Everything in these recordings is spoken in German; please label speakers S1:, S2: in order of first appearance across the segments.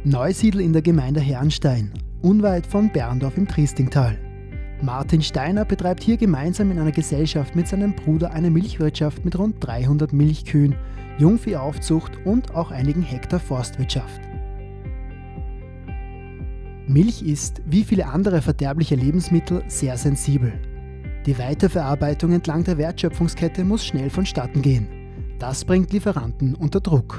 S1: Neusiedl in der Gemeinde Herrnstein, unweit von Berndorf im Triestingtal. Martin Steiner betreibt hier gemeinsam in einer Gesellschaft mit seinem Bruder eine Milchwirtschaft mit rund 300 Milchkühen, Jungviehaufzucht und auch einigen Hektar Forstwirtschaft. Milch ist, wie viele andere verderbliche Lebensmittel, sehr sensibel. Die Weiterverarbeitung entlang der Wertschöpfungskette muss schnell vonstatten gehen. Das bringt Lieferanten unter Druck.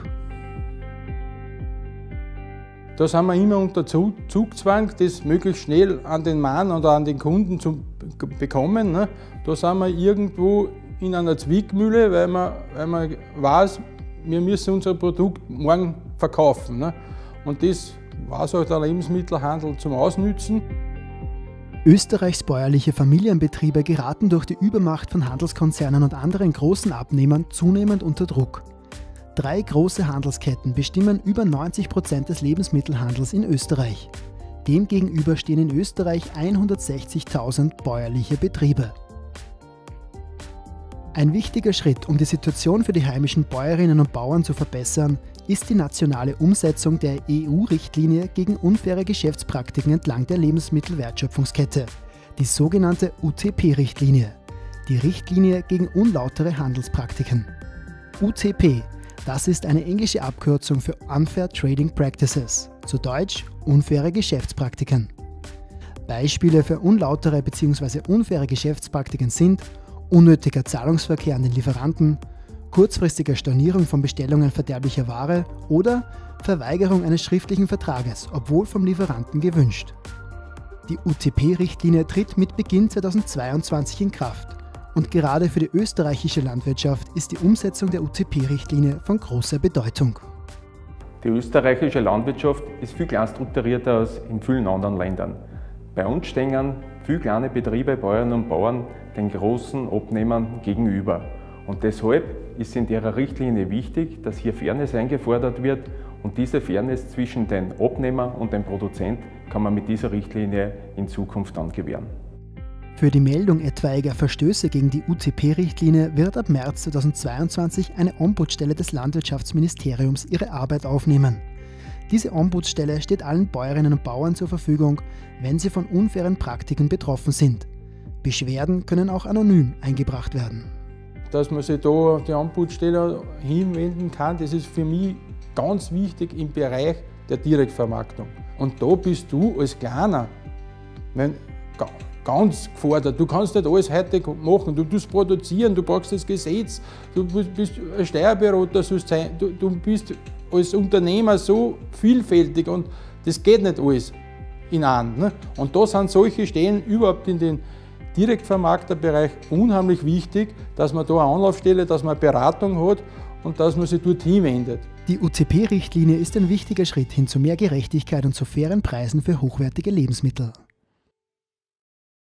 S2: Da sind wir immer unter Zugzwang, das möglichst schnell an den Mann oder an den Kunden zu bekommen. Ne? Da sind wir irgendwo in einer Zwickmühle, weil man weiß, wir müssen unser Produkt morgen verkaufen. Ne? Und das weiß auch der Lebensmittelhandel zum Ausnützen.
S1: Österreichs bäuerliche Familienbetriebe geraten durch die Übermacht von Handelskonzernen und anderen großen Abnehmern zunehmend unter Druck. 3 große Handelsketten bestimmen über 90% des Lebensmittelhandels in Österreich. Demgegenüber stehen in Österreich 160.000 bäuerliche Betriebe. Ein wichtiger Schritt, um die Situation für die heimischen Bäuerinnen und Bauern zu verbessern, ist die nationale Umsetzung der EU-Richtlinie gegen unfaire Geschäftspraktiken entlang der Lebensmittelwertschöpfungskette, die sogenannte UTP-Richtlinie, die Richtlinie gegen unlautere Handelspraktiken. UTP, das ist eine englische Abkürzung für Unfair Trading Practices, zu Deutsch unfaire Geschäftspraktiken. Beispiele für unlautere bzw. unfaire Geschäftspraktiken sind unnötiger Zahlungsverkehr an den Lieferanten, kurzfristige Stornierung von Bestellungen verderblicher Ware oder Verweigerung eines schriftlichen Vertrages, obwohl vom Lieferanten gewünscht. Die UTP-Richtlinie tritt mit Beginn 2022 in Kraft. Und gerade für die österreichische Landwirtschaft ist die Umsetzung der UTP-Richtlinie von großer Bedeutung.
S3: Die österreichische Landwirtschaft ist viel kleiner strukturierter als in vielen anderen Ländern. Bei uns stehen viele kleine Betriebe, Bäuerinnen und Bauern, den großen Abnehmern gegenüber. Und deshalb ist in der Richtlinie wichtig, dass hier Fairness eingefordert wird und diese Fairness zwischen den Abnehmer und dem Produzent kann man mit dieser Richtlinie in Zukunft dann gewähren.
S1: Für die Meldung etwaiger Verstöße gegen die UTP-Richtlinie wird ab März 2022 eine Ombudsstelle des Landwirtschaftsministeriums ihre Arbeit aufnehmen. Diese Ombudsstelle steht allen Bäuerinnen und Bauern zur Verfügung, wenn sie von unfairen Praktiken betroffen sind. Beschwerden können auch anonym eingebracht werden.
S2: Dass man sich da die Ombudsstelle hinwenden kann, das ist für mich ganz wichtig im Bereich der Direktvermarktung. Und da bist du als Kleiner ganz gefordert. Du kannst nicht alles heute machen, du tust produzieren, du brauchst das Gesetz, du bist ein Steuerberater, du bist als Unternehmer so vielfältig und das geht nicht alles in einem. Ne? Und da sind solche Stellen überhaupt in den Direktvermarkterbereich unheimlich wichtig, dass man da eine Anlaufstelle, dass man eine Beratung hat und dass man sich dort hinwendet.
S1: Die UTP-Richtlinie ist ein wichtiger Schritt hin zu mehr Gerechtigkeit und zu fairen Preisen für hochwertige Lebensmittel.